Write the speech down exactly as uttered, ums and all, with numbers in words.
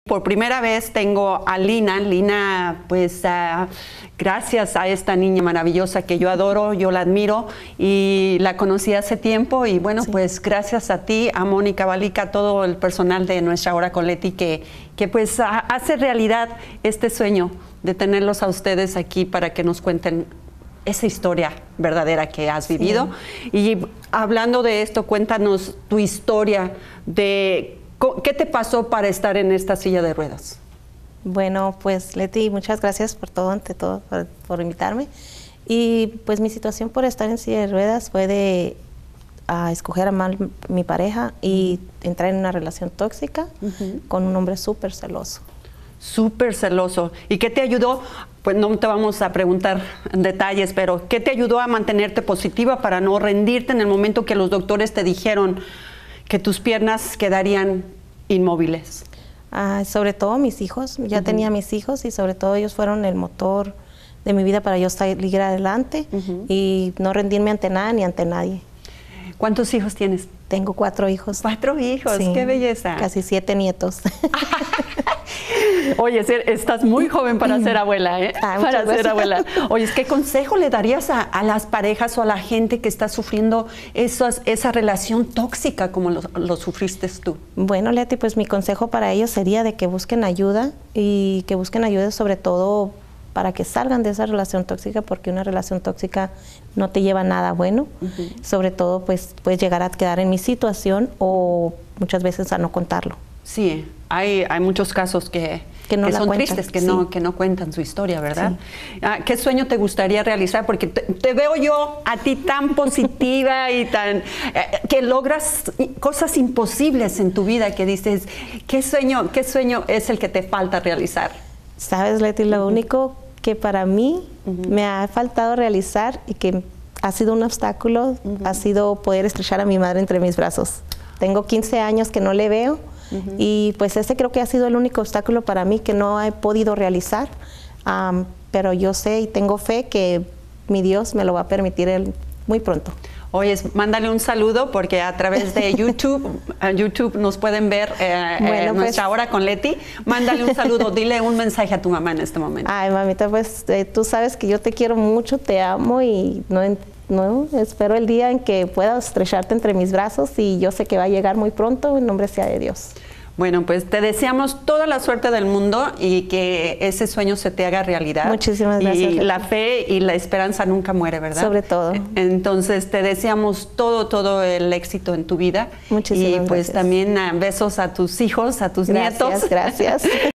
Por primera vez tengo a Lina. Lina, pues uh, gracias a esta niña maravillosa que yo adoro, yo la admiro y la conocí hace tiempo y bueno, sí. pues gracias a ti, a Mónica Balica, a todo el personal de Nuestra Hora con Leti que, que pues a, hace realidad este sueño de tenerlos a ustedes aquí para que nos cuenten esa historia verdadera que has vivido. Sí. Y hablando de esto, cuéntanos tu historia de ¿qué te pasó para estar en esta silla de ruedas? Bueno, pues Leti, muchas gracias por todo, ante todo, por, por invitarme. Y pues mi situación por estar en silla de ruedas fue de a escoger a mal mi pareja y entrar en una relación tóxica uh-huh. con un hombre súper celoso. Súper celoso. ¿Y qué te ayudó? Pues no te vamos a preguntar en detalles, pero ¿qué te ayudó a mantenerte positiva para no rendirte en el momento que los doctores te dijeron que tus piernas quedarían inmóviles? Ah, sobre todo mis hijos, ya uh-huh. tenía mis hijos y sobre todo ellos fueron el motor de mi vida para yo salir adelante uh-huh. y no rendirme ante nada ni ante nadie. ¿Cuántos hijos tienes? Tengo cuatro hijos. Cuatro hijos, sí, qué belleza. Casi siete nietos. Oye, estás muy joven para ser abuela, ¿eh? Ah, para gracias. ser abuela. Oye, ¿qué consejo le darías a, a las parejas o a la gente que está sufriendo esas, esa relación tóxica como lo, lo sufriste tú? Bueno, Leti, pues mi consejo para ellos sería de que busquen ayuda y que busquen ayuda sobre todo para que salgan de esa relación tóxica, porque una relación tóxica no te lleva a nada bueno. Uh-huh. Sobre todo, pues, puedes llegar a quedar en mi situación o muchas veces a no contarlo. Sí, hay, hay muchos casos que, que, no que son cuentan, tristes, que, sí. no, que no cuentan su historia, ¿verdad? Sí. Ah, ¿qué sueño te gustaría realizar? Porque te, te veo yo a ti tan positiva y tan... Eh, que logras cosas imposibles en tu vida, que dices, ¿qué sueño, qué sueño es el que te falta realizar? Sabes, Leti, lo uh-huh. único que para mí uh-huh. me ha faltado realizar y que ha sido un obstáculo, uh-huh. ha sido poder estrechar a mi madre entre mis brazos. Tengo quince años que no le veo uh-huh. y pues ese creo que ha sido el único obstáculo para mí que no he podido realizar, um, pero yo sé y tengo fe que mi Dios me lo va a permitir él muy pronto. Oye, mándale un saludo porque a través de YouTube, YouTube nos pueden ver eh, bueno, eh, Nuestra pues, Hora con Leti. Mándale un saludo, dile un mensaje a tu mamá en este momento. Ay, mamita, pues eh, tú sabes que yo te quiero mucho, te amo y no, no espero el día en que pueda estrecharte entre mis brazos y yo sé que va a llegar muy pronto, en nombre sea de Dios. Bueno, pues te deseamos toda la suerte del mundo y que ese sueño se te haga realidad. Muchísimas gracias. Y la fe y la esperanza nunca muere, ¿verdad? Sobre todo. Entonces te deseamos todo, todo el éxito en tu vida. Muchísimas gracias. Y pues gracias. también besos a tus hijos, a tus gracias, nietos. Gracias, gracias.